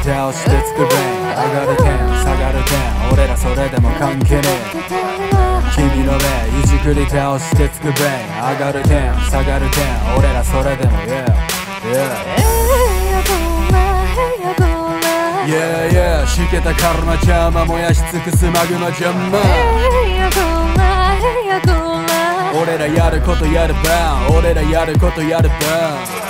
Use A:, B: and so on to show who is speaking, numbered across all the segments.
A: 倒して作れ上がる点下がる点俺らそれでも関係ねえ君の目いじくり倒して作れ上がる点下がる点俺らそれでも Yeah しけたカルマ邪魔燃やし尽くすマグマ邪魔俺らやることやるバーン俺らやることやるバーン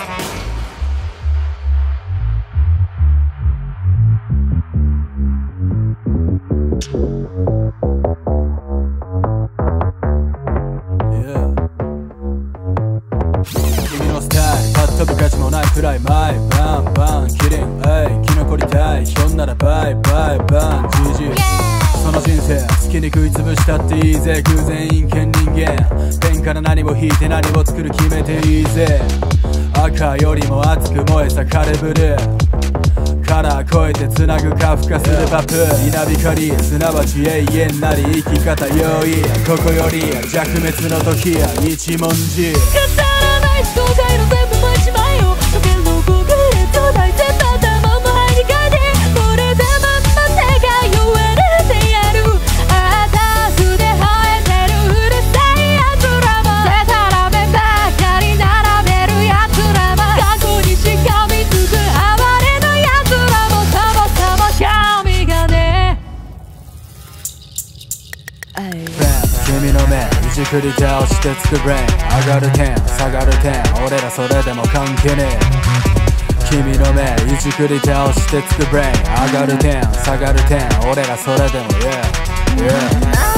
A: 君のスタイルパッとぶ価値もないくらいマイバンバンキリン生き残りたいひょんならバイバイバン GG その人生好きに食いつぶしたっていいぜ偶然陰険人間ペンから何も引いて何を作る決めていいぜ赤よりも熱く燃えたカレブルカラー超えてつなぐカフカするパプ稲光すなわち永遠なり生き方用意ここより弱滅の時や一文字
B: 語らない後悔の全部も一枚を時計のググレット大全部頭も入り替えてこれでまんま手が言われてやるあたすで生えてるうるさいやつらもでたらめばかり並べるやつらも過去にしがみつく哀れなやつらもそもそも神がね
A: 君の目いじくり倒して作れ上がる点下がる点俺らそれでも関係ねえ君の目いじくり倒して作れ上がる点下がる点俺らそれでも Yeah